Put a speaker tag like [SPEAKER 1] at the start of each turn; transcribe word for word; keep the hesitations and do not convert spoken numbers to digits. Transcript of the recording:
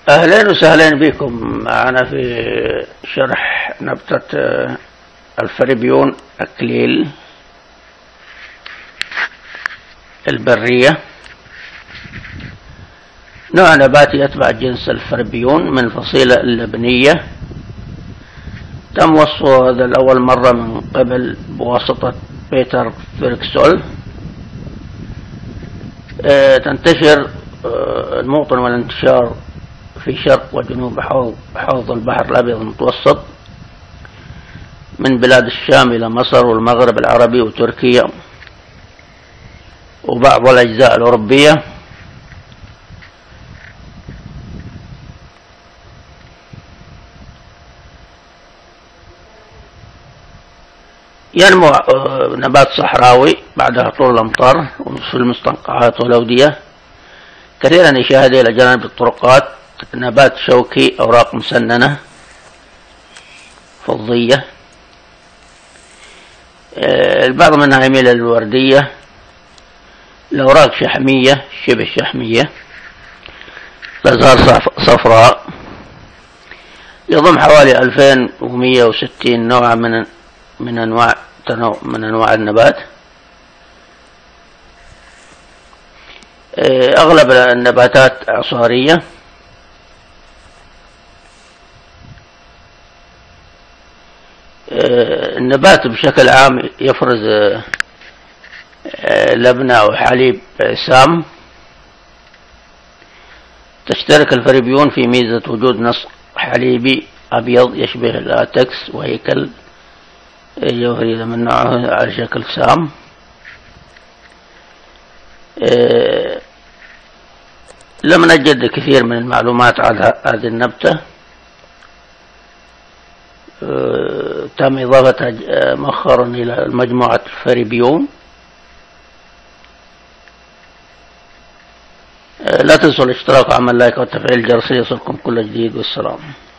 [SPEAKER 1] أهلا وسهلا بكم معنا في شرح نبتة الفريبيون أكليل البرية. نوع نباتي يتبع جنس الفريبيون من الفصيلة اللبنية. تم وصفه هذا لأول مرة من قبل بواسطة بيتر فيركسول. تنتشر الموطن والانتشار في شرق وجنوب حوض, حوض البحر الأبيض المتوسط، من بلاد الشام إلى مصر والمغرب العربي وتركيا وبعض الأجزاء الأوروبية. ينمو نبات صحراوي بعد هطول الأمطار في المستنقعات والأودية. كثيرا يشاهد إلى جانب الطرقات. نبات شوكي، أوراق مسننة فضية، البعض منها يميل للوردية. الأوراق شحمية شبه شحمية، الأزهار صفراء. يضم حوالي ألفين ومئة وستين نوع من من أنواع من أنواع النبات. أغلب النباتات عصارية. النبات بشكل عام يفرز لبنة أو حليب سام. تشترك الفريبيون في ميزة وجود نسق حليبي أبيض يشبه اللاتكس وهيكل جوهري من نوعه على شكل سام. لم نجد كثير من المعلومات عن هذه النبتة. تم إضافتها مؤخرا إلى مجموعة الفريبيون. لا تنسوا الاشتراك وعمل لايك وتفعيل الجرس ليصلكم كل جديد، والسلام.